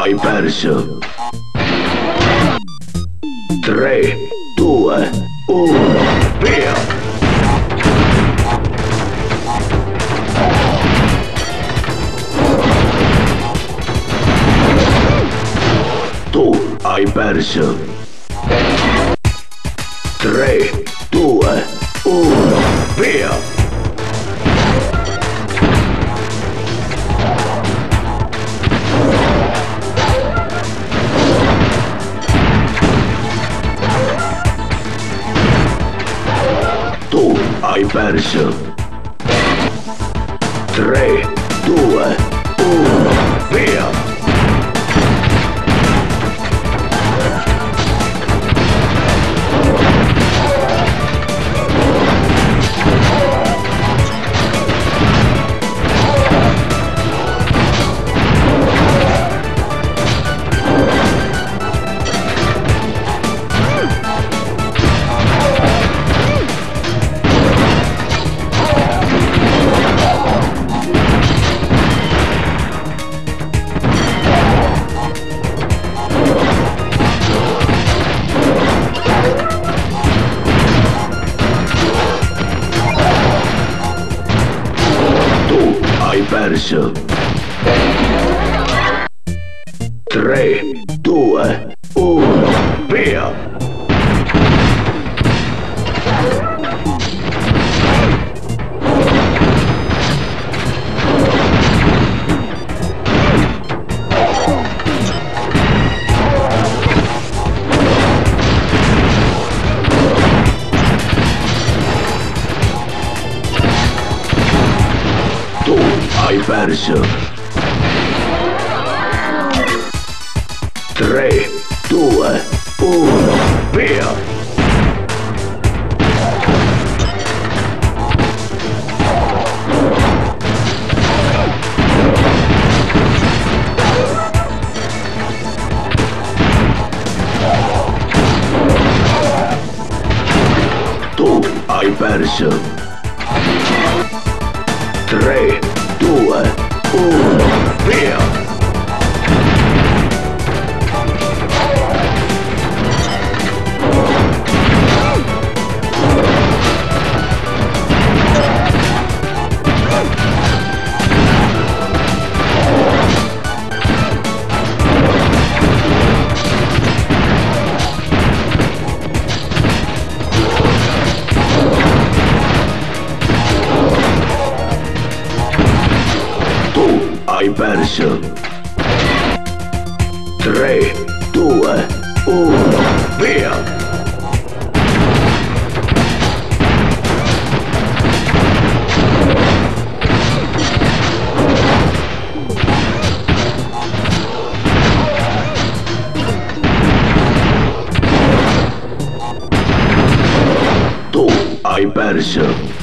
hai perso. 3, 2, 1, via! Tu hai perso. 3, 2, 1, via! Tu hai perso. 3, 2, 1, via! Hai perso. 3, 2, 1, via! Tu hai perso. 3, 2, 1, via! Tu hai perso. 3, 2, 1, via! Hai perso. 3, 2, 1, via! Tu hai perso.